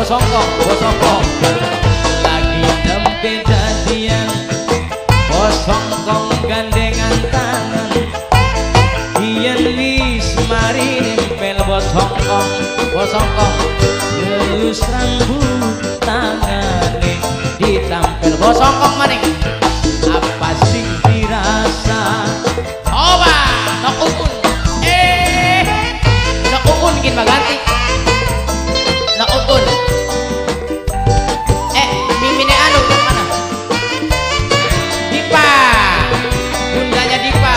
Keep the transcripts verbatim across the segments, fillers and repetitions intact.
bosongkong, bosongkong. Lagi nembe jadian, bosongkong gandengan tangan. Yen wis mari nempel bosongkong, bosongkong. Ngelus rambut tangane ditampel bosongkong maning. Apa sing dirasa? Oba, nok ukun. Eh, nok ukun bikin baganti. Nok ukun. Eh, mimine anu mana? Dipa. Bundanya Dipa.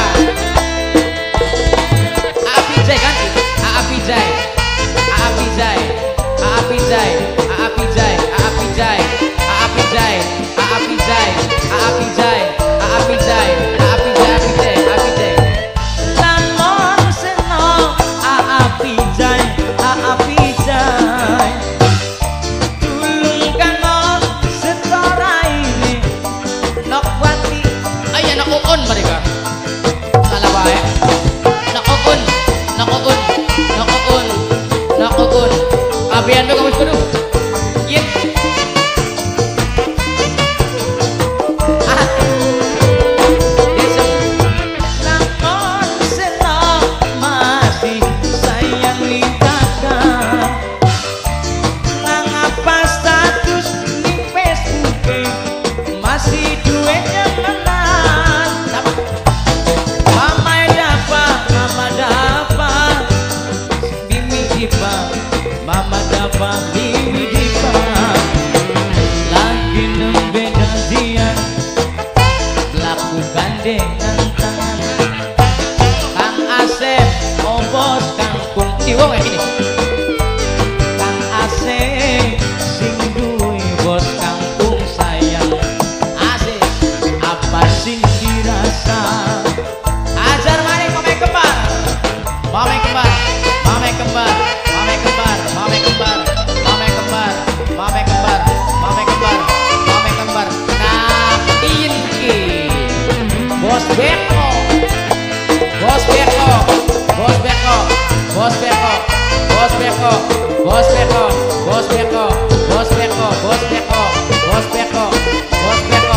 Aa Pijay ganti. Aa Pijay. Aa Pijay. Aa Pijay. Aa Pijay. Aa Pijay. Aa Pijay. Aa Pijay. Aa Pijay. Aa Pijay. Aa Pijay. Pijay. Aa Pijay. Lamun seneng Aa Pijay. Aa Pijay. Tulung kano setora ini. Nok wati. Ay, nok uun mereka. Salah wae. Nok uun. Nok uun. Nok uun. Nok uun. Kabian be kamu kudu. Yin. Mama dapat Bibi Dipa lagi nembe jadian, laku gandengan tangan. Kang Asep, oh bos kampung Iwo kayak gini. Kang Asep, sing duwe bos kampung sayang. Asep, apa sing dirasa? Ajar mari mame kembar, mame kembar, mame kembar. Mame kembar, mame kembar, mame kembar, mame kembar, mame kembar, mame kembar. Nah, ini Bos Beko, Bos Beko, Bos Beko, Bos Beko, Bos Beko, Bos Beko, Bos Beko, Bos Beko, Bos Beko, Bos Beko, Bos Beko.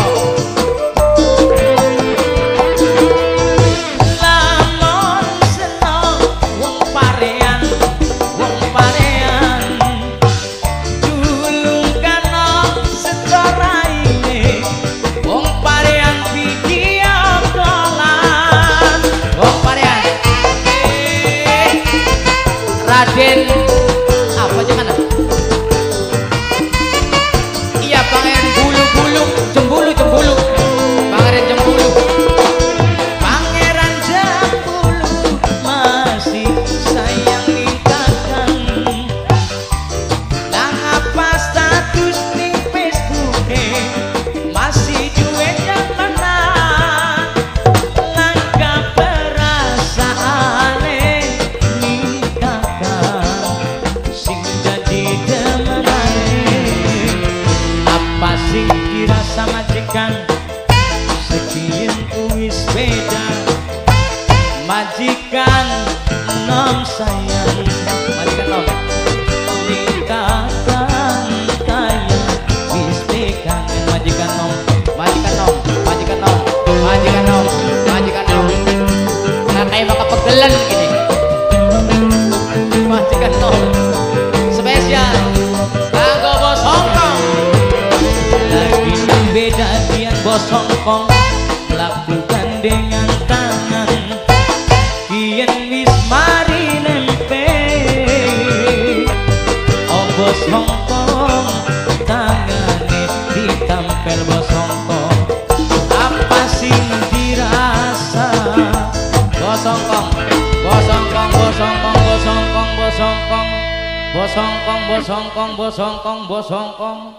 Raden apa jangan? Iya, Pangeran bulu-bulu, jembulu jembulu. Pangeran jembulu. Pangeran jembulu masih sayang ikatan. Nang apa status ning Facebook masih duwe jamanan. Langkah perasaane sing dirasa majikan sekian wis beda. Majikan nom sayang, majikan nom nikahkan kaya wis beda. Majikan nom, majikan nom, majikan nom, majikan nom, majikan nom. Nah kayak bakal pegelan gini. Majikan nom spesial kanggo bosongkong. Beda dian bosongkong, laku gandengan tangan. Kian wis mari nempe, oh bosongkong tangane ditampel bosongkong. Apa sing dirasa? Bosongkong, bosongkong, bosongkong, bosongkong, bosongkong, bosongkong, bosongkong, bosongkong, bosongkong.